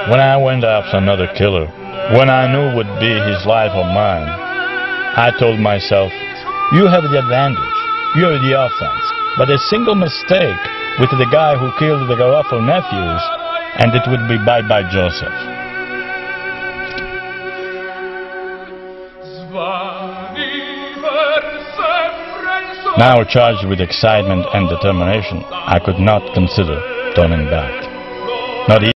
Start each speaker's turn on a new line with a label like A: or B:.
A: When I went after another killer, when I knew would be his life or mine, I told myself, you have the advantage, you have the offense, but a single mistake with the guy who killed the Garofalo nephews, and it would be bye-bye Joseph. Now charged with excitement and determination, I could not consider turning back. Not